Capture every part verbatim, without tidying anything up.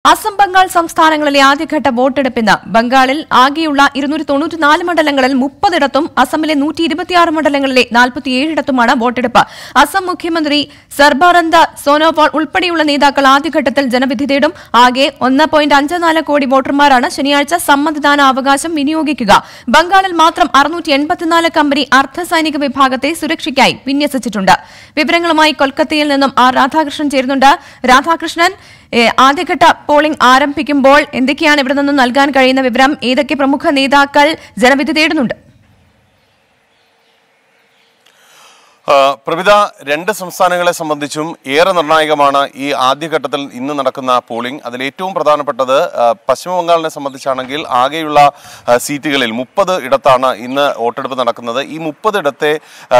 അസം ബംഗാൾ സംസ്ഥാനങ്ങളിലെ ആദ്യഘട്ട വോട്ടെടുപ്പിന് ബംഗാളിൽ ആകെയുള്ള ഇരുന്നൂറ്റി തൊണ്ണൂറ്റിനാല് മണ്ഡലങ്ങളിൽ മുപ്പതിടത്തും അസമിലെ നൂറ്റി ഇരുപത്തിയാറ് മണ്ഡലങ്ങളിലെ നാൽപ്പത്തിയേഴിടത്തുമാണ് വോട്ടെടുപ്പ്. അസം മുഖ്യമന്ത്രി സർബാനന്ദ സോനോവാൾ ഉൾപ്പെടെയുള്ള നേതാക്കൾ ആദ്യഘട്ടത്തിൽ ജനവിധി തേടും. ആകെ ഒന്ന് പോയിന്റ് അഞ്ച് നാല് കോടി വോട്ടർമാരാണ് ശനിയാഴ്ച സമ്മതിദാന അവകാശം വിനിയോഗിക്കുക. ബംഗാളിൽ മാത്രം അറുന്നൂറ്റി എൺപത്തിനാല് കമ്പനി അർദ്ധസൈനിക വിഭാഗത്തെ സുരക്ഷയ്ക്കായി വിന്യസിച്ചിട്ടുണ്ട്. വിവരങ്ങളുമായി കൊൽക്കത്തയിൽ നിന്നും ആർ രാധാകൃഷ്ണൻ ചേരുന്നുണ്ട്. രാധാകൃഷ്ണൻ, ആദ്യഘട്ട പോളിംഗ് ആരംഭിക്കുമ്പോൾ എന്തൊക്കെയാണ് ഇവിടെ നിന്ന് നൽകാൻ കഴിയുന്ന വിവരം? ഏതൊക്കെ പ്രമുഖ നേതാക്കൾ ജനവിധി തേടുന്നുണ്ട്? പ്രവിത, രണ്ട് സംസ്ഥാനങ്ങളെ സംബന്ധിച്ചും ഏറെ നിർണായകമാണ് ഈ ആദ്യഘട്ടത്തിൽ ഇന്ന് നടക്കുന്ന പോളിംഗ്. അതിൽ ഏറ്റവും പ്രധാനപ്പെട്ടത് പശ്ചിമ ബംഗാളിനെ സംബന്ധിച്ചാണെങ്കിൽ ആകെയുള്ള സീറ്റുകളിൽ മുപ്പത് ഇടത്താണ് ഇന്ന് വോട്ടെടുപ്പ് നടക്കുന്നത്. ഈ മുപ്പതിടത്തെ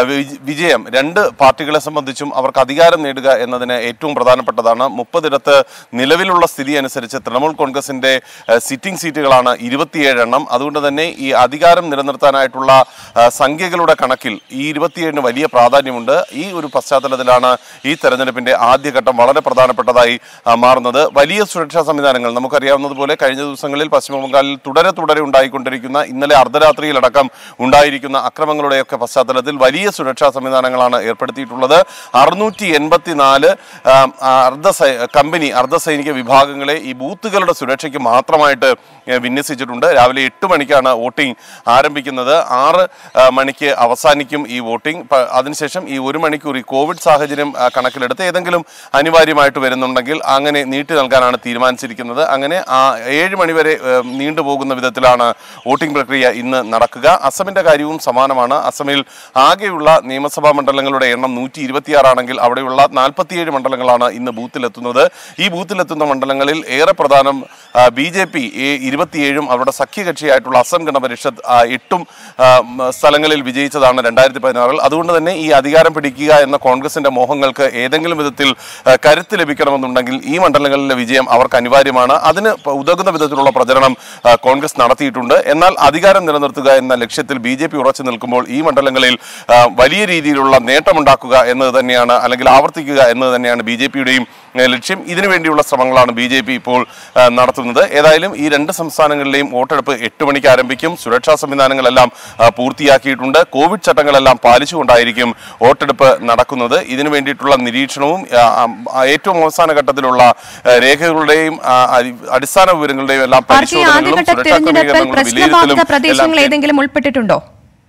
വിജയം രണ്ട് പാർട്ടികളെ സംബന്ധിച്ചും അവർക്ക് അധികാരം നേടുക എന്നതിന് ഏറ്റവും പ്രധാനപ്പെട്ടതാണ്. മുപ്പതിടത്ത് നിലവിലുള്ള സ്ഥിതി അനുസരിച്ച് തൃണമൂൽ കോൺഗ്രസിന്റെ സിറ്റിംഗ് സീറ്റുകളാണ് ഇരുപത്തിയേഴ് എണ്ണം. അതുകൊണ്ട് തന്നെ ഈ അധികാരം നിലനിർത്താനായിട്ടുള്ള സംഖ്യകളുടെ കണക്കിൽ ഈ ഇരുപത്തിയേഴിന് വലിയ പ്രാധാന്യം ുണ്ട്. ഈ ഒരു പശ്ചാത്തലത്തിലാണ് ഈ തെരഞ്ഞെടുപ്പിന്റെ ആദ്യഘട്ടം വളരെ പ്രധാനപ്പെട്ടതായി മാറുന്നത്. വലിയ സുരക്ഷാ സംവിധാനങ്ങൾ നമുക്കറിയാവുന്നതുപോലെ കഴിഞ്ഞ ദിവസങ്ങളിൽ പശ്ചിമ ബംഗാളിൽ തുടരെ തുടരെ ഉണ്ടായിക്കൊണ്ടിരിക്കുന്ന, ഇന്നലെ അർദ്ധരാത്രിയിലടക്കം ഉണ്ടായിരിക്കുന്ന അക്രമങ്ങളുടെയൊക്കെ പശ്ചാത്തലത്തിൽ വലിയ സുരക്ഷാ സംവിധാനങ്ങളാണ് ഏർപ്പെടുത്തിയിട്ടുള്ളത്. അറുന്നൂറ്റി എൺപത്തിനാല് അർദ്ധ കമ്പനി അർദ്ധസൈനിക വിഭാഗങ്ങളെ ഈ ബൂത്തുകളുടെ സുരക്ഷയ്ക്ക് മാത്രമായിട്ട് വിന്യസിച്ചിട്ടുണ്ട്. രാവിലെ എട്ട് മണിക്കാണ് വോട്ടിംഗ് ആരംഭിക്കുന്നത്. ആറ് മണിക്ക് അവസാനിക്കും ഈ വോട്ടിംഗ്. അതിനുശേഷം ഈ ഒരു മണിക്കൂർ ഈ കോവിഡ് സാഹചര്യം കണക്കിലെടുത്ത് ഏതെങ്കിലും അനിവാര്യമായിട്ട് വരുന്നുണ്ടെങ്കിൽ അങ്ങനെ നീട്ടി നൽകാനാണ് തീരുമാനിച്ചിരിക്കുന്നത്. അങ്ങനെ ആ ഏഴ് മണിവരെ നീണ്ടുപോകുന്ന വിധത്തിലാണ് വോട്ടിംഗ് പ്രക്രിയ ഇന്ന് നടക്കുക. അസമിന്റെ കാര്യവും സമാനമാണ്. അസമിൽ ആകെയുള്ള നിയമസഭാ മണ്ഡലങ്ങളുടെ എണ്ണം നൂറ്റി ഇരുപത്തിയാറാണെങ്കിൽ അവിടെയുള്ള നാൽപ്പത്തിയേഴ് മണ്ഡലങ്ങളാണ് ഇന്ന് ബൂത്തിലെത്തുന്നത്. ഈ ബൂത്തിലെത്തുന്ന മണ്ഡലങ്ങളിൽ ഏറെ പ്രധാനം ബി ജെ പി ഇരുപത്തിയേഴും അവരുടെ സഖ്യകക്ഷിയായിട്ടുള്ള അസം ഗണ പരിഷത്ത് എട്ടും സ്ഥലങ്ങളിൽ വിജയിച്ചതാണ് രണ്ടായിരത്തി പതിനാറിൽ. അതുകൊണ്ട് തന്നെ ഈ അധികാരം പിടിക്കുക എന്ന കോൺഗ്രസിന്റെ മോഹങ്ങൾക്ക് ഏതെങ്കിലും വിധത്തിൽ കരുത്ത് ലഭിക്കണമെന്നുണ്ടെങ്കിൽ ഈ മണ്ഡലങ്ങളിലെ വിജയം അവർക്ക് അനിവാര്യമാണ്. അതിന് ഉതകുന്ന വിധത്തിലുള്ള പ്രചരണം കോൺഗ്രസ് നടത്തിയിട്ടുണ്ട്. എന്നാൽ അധികാരം നിലനിർത്തുക എന്ന ലക്ഷ്യത്തിൽ ബി ജെ പി ഉറച്ചു നിൽക്കുമ്പോൾ ഈ മണ്ഡലങ്ങളിൽ വലിയ രീതിയിലുള്ള നേട്ടമുണ്ടാക്കുക എന്നത് തന്നെയാണ്, അല്ലെങ്കിൽ ആവർത്തിക്കുക എന്നത് തന്നെയാണ് ബി ജെ പിയുടെയും ലക്ഷ്യം. ഇതിനുവേണ്ടിയുള്ള ശ്രമങ്ങളാണ് ബി ജെ പി ഇപ്പോൾ നടത്തുന്നത്. ഏതായാലും ഈ രണ്ട് സംസ്ഥാനങ്ങളിലെയും വോട്ടെടുപ്പ് എട്ട് മണിക്ക് ആരംഭിക്കും. സുരക്ഷാ സംവിധാനങ്ങളെല്ലാം പൂർത്തിയാക്കിയിട്ടുണ്ട്. കോവിഡ് ചട്ടങ്ങളെല്ലാം പാലിച്ചുകൊണ്ടായിരിക്കും വോട്ടെടുപ്പ് നടക്കുന്നത്. ഇതിനു വേണ്ടിയിട്ടുള്ള നിരീക്ഷണവും ഏറ്റവും അവസാന ഘട്ടത്തിലുള്ള രേഖകളുടെയും അടിസ്ഥാന വിവരങ്ങളുടെയും എല്ലാം പരിശോധനകളും സുരക്ഷാ ക്രമീകരണങ്ങളും വിലയിരുത്തലും ഏതെങ്കിലും ഉൾപ്പെട്ടിട്ടുണ്ടോ?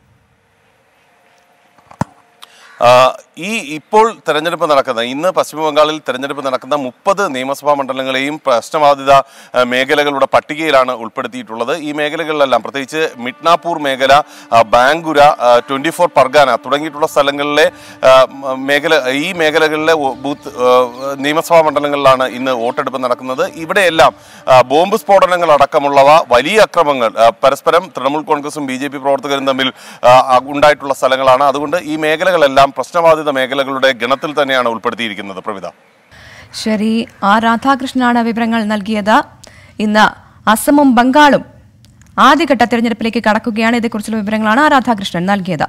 ഈ ഇപ്പോൾ തെരഞ്ഞെടുപ്പ് നടക്കുന്ന ഇന്ന് പശ്ചിമ ബംഗാളിൽ തെരഞ്ഞെടുപ്പ് നടക്കുന്ന മുപ്പത് നിയമസഭാ മണ്ഡലങ്ങളെയും പ്രശ്നബാധിത മേഖലകളുടെ പട്ടികയിലാണ് ഉൾപ്പെടുത്തിയിട്ടുള്ളത്. ഈ മേഖലകളിലെല്ലാം പ്രത്യേകിച്ച് മിഡ്നാപൂർ മേഖല, ബാങ്കുര, ട്വന്റി ഫോർ പർഗാന തുടങ്ങിയിട്ടുള്ള സ്ഥലങ്ങളിലെ മേഖല ഈ മേഖലകളിലെ ബൂത്ത് നിയമസഭാ മണ്ഡലങ്ങളിലാണ് ഇന്ന് വോട്ടെടുപ്പ് നടക്കുന്നത്. ഇവിടെയെല്ലാം ബോംബ് സ്ഫോടനങ്ങൾ അടക്കമുള്ളവ വലിയ അക്രമങ്ങൾ പരസ്പരം തൃണമൂൽ കോൺഗ്രസും ബി ജെ പി പ്രവർത്തകരും തമ്മിൽ ഉണ്ടായിട്ടുള്ള സ്ഥലങ്ങളാണ്. അതുകൊണ്ട് ഈ മേഖലകളെല്ലാം പ്രശ്നബാധിത മേഖലകളുടെ ഗണത്തിൽ തന്നെയാണ് ഉൾപ്പെടുത്തിയിരിക്കുന്നത്. പ്രവിത, ശരി. ആർ രാധാകൃഷ്ണനാണ് വിവരങ്ങൾ നൽകിയത്. ഇന്ന് അസമും ബംഗാളും ആദ്യഘട്ട തെരഞ്ഞെടുപ്പിലേക്ക് കടക്കുകയാണ്. ഇതേക്കുറിച്ചുള്ള വിവരങ്ങളാണ് ആർ രാധാകൃഷ്ണൻ നൽകിയത്.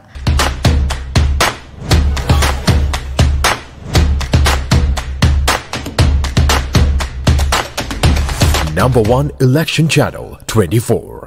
Number one election channel twenty-four.